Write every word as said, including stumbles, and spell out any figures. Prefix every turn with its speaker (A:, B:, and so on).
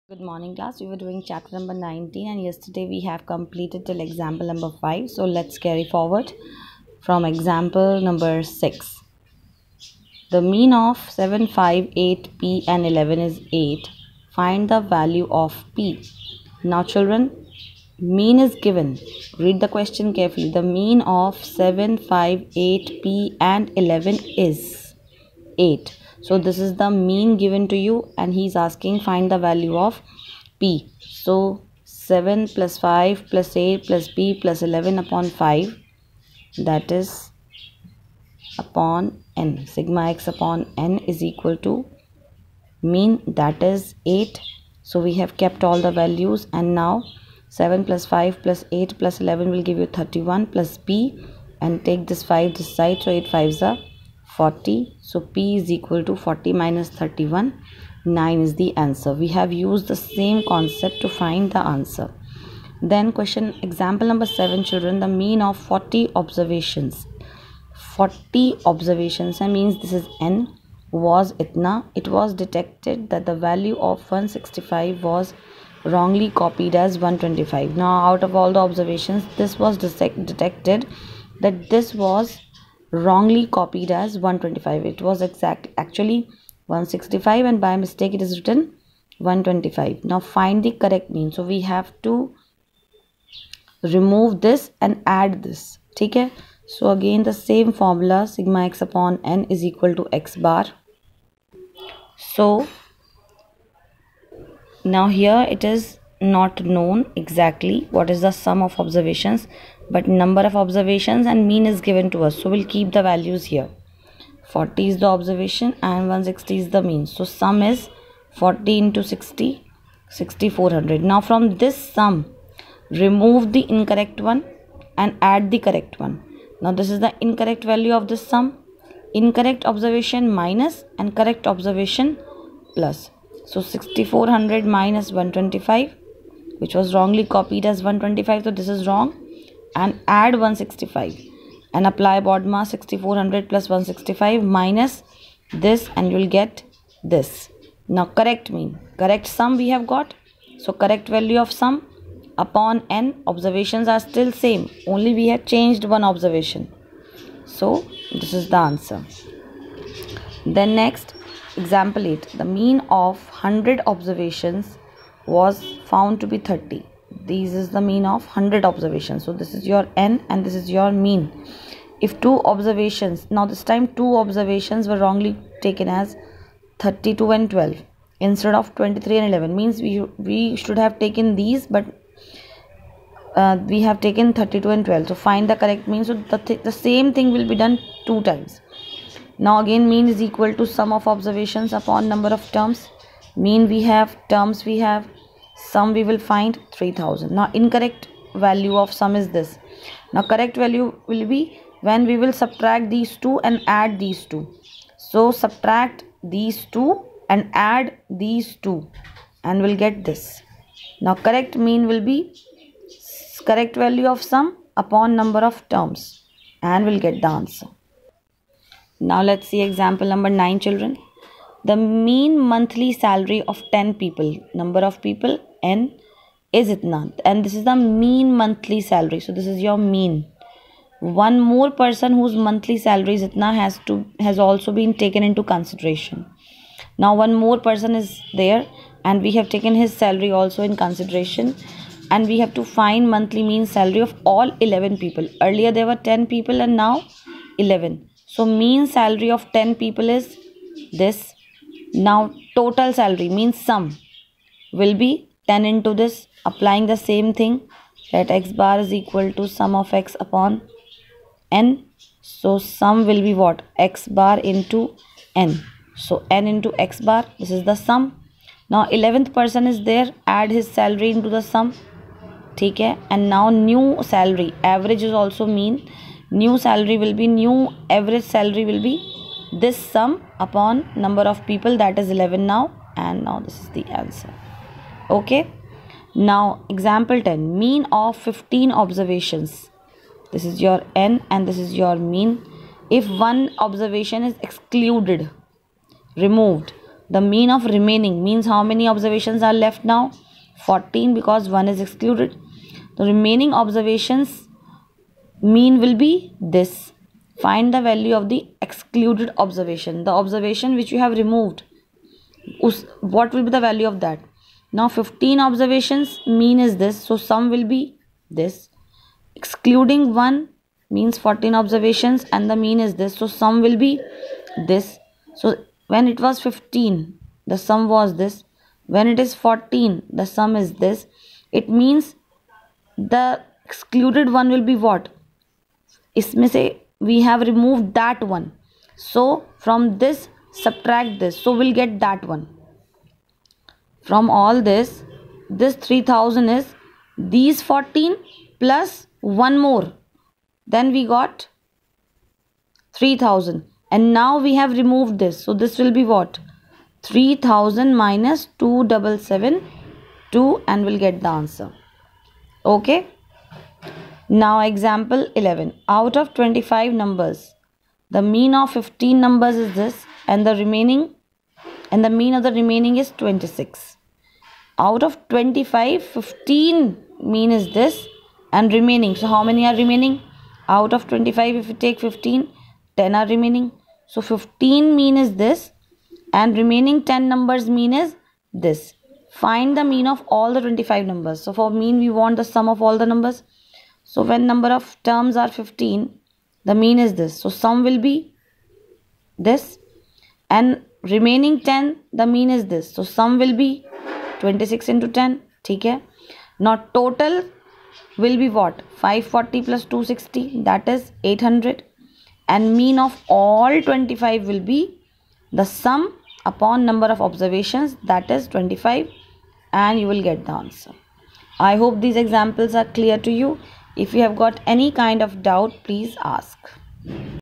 A: Good morning, class. We were doing chapter number nineteen, and yesterday we have completed till example number five. So let's carry forward from example number six. The mean of seven, five, eight, P, and eleven is eight. Find the value of P. Now, children, mean is given. Read the question carefully. The mean of seven, five, eight, P, and eleven is eight. So this is the mean given to you, and he's asking find the value of P. So seven plus five plus eight plus P plus eleven upon five, that is upon n. Sigma x upon n is equal to mean, that is eight. So we have kept all the values, and now seven plus five plus eight plus eleven will give you thirty-one plus P, and take this five this side, so eight fives are forty. So P is equal to forty minus thirty-one. nine is the answer. We have used the same concept to find the answer. Then question example number seven, children. The mean of forty observations. forty observations, that means this is n, was itna. It was detected that the value of one hundred sixty-five was wrongly copied as one hundred twenty-five. Now out of all the observations, this was detected that this was wrongly copied as one hundred twenty-five. It was exact actually one hundred sixty-five, and by mistake it is written one hundred twenty-five. Now find the correct mean. So we have to remove this and add this. Okay, so again the same formula, sigma x upon n is equal to x bar. So now here it is not known exactly what is the sum of observations, but number of observations and mean is given to us, so we'll keep the values here. Forty is the observation and one hundred sixty is the mean. So sum is forty into sixty, sixty-four hundred. Now from this sum, remove the incorrect one and add the correct one. Now this is the incorrect value of this sum. Incorrect observation minus and correct observation plus. So sixty-four hundred minus one hundred twenty-five, which was wrongly copied as one hundred twenty-five, so this is wrong, and add one hundred sixty-five and apply BODMAS. Sixty-four hundred plus one hundred sixty-five minus this, and you will get this. Now correct mean, correct sum we have got. So correct value of sum upon n. Observations are still same, only we have changed one observation. So this is the answer. Then next, example eight. The mean of one hundred observations was found to be thirty. This is the mean of one hundred observations. So this is your n and this is your mean. If two observations, now this time two observations were wrongly taken as thirty-two and twelve instead of twenty-three and eleven, means we we should have taken these, but uh, we have taken thirty-two and twelve. So find the correct mean. So the, th the same thing will be done two times. Now again mean is equal to sum of observations upon number of terms. Mean we have, terms we have, sum we will find three thousand. Now incorrect value of sum is this. Now correct value will be when we will subtract these two and add these two. So subtract these two and add these two and we'll get this. Now correct mean will be correct value of sum upon number of terms, and we'll get the answer. Now let's see example number nine, children. The mean monthly salary of ten people, number of people n is itna, and this is the mean monthly salary. So this is your mean. One more person whose monthly salary is itna has to has also been taken into consideration. Now one more person is there, and we have taken his salary also in consideration, and we have to find monthly mean salary of all eleven people. Earlier there were ten people and now eleven. So mean salary of ten people is this. Now total salary means sum will be ten into this, applying the same thing, that x bar is equal to sum of x upon n. So sum will be what? X bar into n. So n into x bar, this is the sum. Now eleventh person is there, add his salary into the sum. Okay, and now new salary, average is also mean. New salary will be, new average salary will be this sum upon number of people, that is eleven now, and now this is the answer. Okay, now example ten. Mean of fifteen observations. This is your n and this is your mean. If one observation is excluded, removed, The mean of remaining means how many observations are left now? fourteen, because one is excluded. The remaining observations mean will be this. Find the value of the excluded observation, the observation which you have removed. What will be the value of that? Now fifteen observations, mean is this, so sum will be this. Excluding one means fourteen observations and the mean is this, so sum will be this. So when it was fifteen, the sum was this. When it is fourteen, the sum is this. It means the excluded one will be what? इसमें से we have removed that one, so from this subtract this, so we'll get that one. From all this, this three thousand is these fourteen plus one more, then we got three thousand, and now we have removed this, so this will be what? three thousand minus two seven seven two, and we'll get the answer. Okay. Now example eleven. Out of twenty-five numbers, the mean of fifteen numbers is this, and the remaining and the mean of the remaining is twenty-six. Out of twenty-five, fifteen mean is this and remaining. So how many are remaining? Out of twenty-five, if you take fifteen, ten are remaining. So fifteen mean is this and remaining ten numbers mean is this. Find the mean of all the twenty-five numbers. So for mean we want the sum of all the numbers. So when number of terms are fifteen, the mean is this. So sum will be this, and remaining ten, the mean is this. So sum will be twenty-six into ten. ठीक है. Now total will be what? five forty plus two sixty, that is eight hundred, and mean of all twenty-five will be the sum upon number of observations, that is twenty-five, and you will get the answer. I hope these examples are clear to you. If you have got any kind of doubt, please ask.